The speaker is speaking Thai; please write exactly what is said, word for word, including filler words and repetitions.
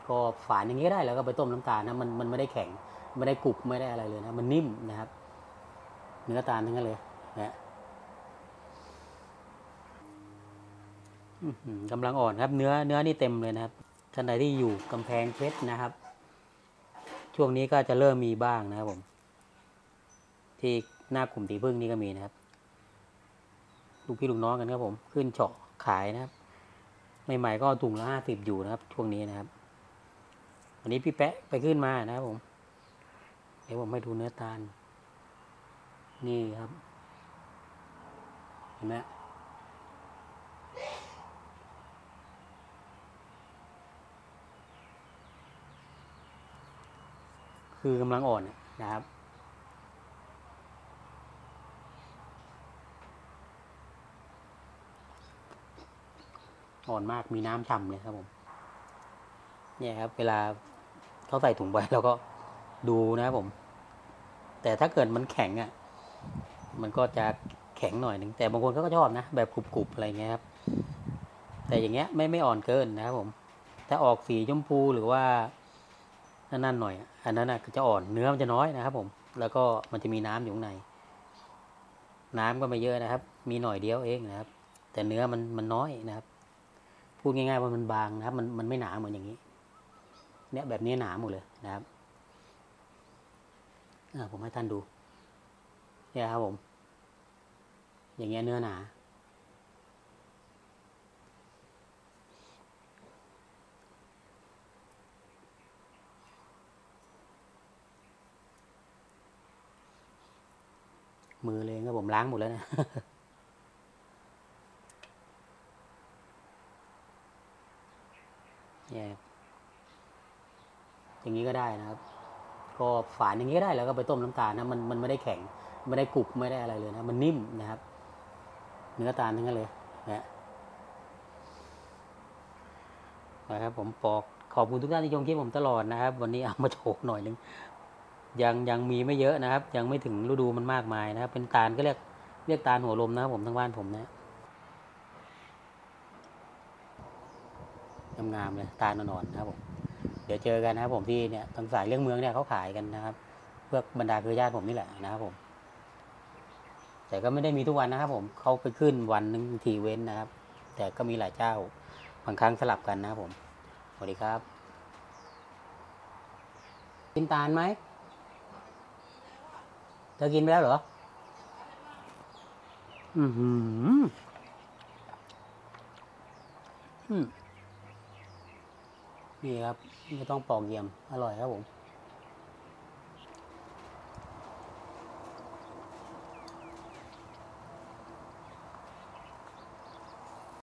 ก็ฝานอย่างนี้ก็ได้แล้วก็ไปต้มน้ำตาลนะมันมันไม่ได้แข็งไม่ได้กรุบไม่ได้อะไรเลยนะมันนิ่มนะครับเนื้อตาลทั้งนั้นเลยนะกำลังอ่อนครับเนื้อเนื้อนี่เต็มเลยนะครับท่านใดที่อยู่กำแพงเพชรนะครับช่วงนี้ก็จะเริ่มมีบ้างนะครับผมที่หน้ากลุ่มตีพึ่งนี่ก็มีนะครับลูกพี่ลูกน้องกันครับผมขึ้นเฉาะขายนะครับใหม่ๆก็ถุงละห้าสิบอยู่นะครับช่วงนี้นะครับวันนี้พี่แปะไปขึ้นมานะครับผมเดี๋ยวผมให้ดูเนื้อตาลนี่ครับเห็นไหมคือกำลังอ่อนนะครับอ่อนมากมีน้ำฉ่ำเลยครับผมเนี่ยครับเวลาเขาใส่ถุงไปเราก็ดูนะครับผมแต่ถ้าเกิดมันแข็งอ่ะมันก็จะแข็งหน่อยหนึ่งแต่บางคนเขาก็ชอบนะแบบกรุบๆอะไรเงี้ยครับแต่อย่างเงี้ยไม่ไม่อ่อนเกินนะครับผมถ้าออกสีชมพูหรือว่านั่นๆหน่อยอันนั้นนะจะอ่อนเนื้อมันจะน้อยนะครับผมแล้วก็มันจะมีน้ำอยู่ข้างในน้ำก็ไม่เยอะนะครับมีหน่อยเดียวเองนะครับแต่เนื้อมันมันน้อยนะครับพูดง่ายๆว่ามันบางนะครับมันมันไม่หนาเหมือนอย่างนี้เนี่ยแบบนี้หนาหมดเลยนะครับผมให้ท่านดูเนี่ยครับผมอย่างเงี้ยเนื้อหนามือเลยก็ผมล้างหมดแล้วนะเนี่ยอย่างนี้ก็ได้นะครับก็ฝานอย่างนี้ก็ได้แล้วก็ไปต้มน้ำตาลนะมันมันไม่ได้แข็งไม่ได้กรุบไม่ได้อะไรเลยนะมันนิ่มนะครับเนื้อตาลทั้งนั้นเลยนะนะครับผมปอกขอบคุณทุกท่านที่ชมคลิปผมตลอดนะครับวันนี้เอามาโชว์หน่อยนึงยังยังมีไม่เยอะนะครับยังไม่ถึงฤดูมันมากมายนะครับเป็นตาลก็เรียกเรียกตาลหัวลมนะครับผมทั้งบ้านผมนะงามๆเลยตาลนอนๆนะครับผมเดี๋ยวเจอกันนะครับผมที่เนี่ยทางสายเรื่องเมืองเนี่ยเขาขายกันนะครับเพื่อบรรดาเครือญาติผมนี่แหละนะครับผมแต่ก็ไม่ได้มีทุกวันนะครับผมเขาไปขึ้นวันนึงทีเว้นนะครับแต่ก็มีหลายเจ้าบางครั้งสลับกันนะครับผมสวัสดีครับกินตาลไหมเธอกินไปแล้วเหรออือหืออืมนี่ครับไม่ต้องปอกเยี่ยมอร่อยครับผม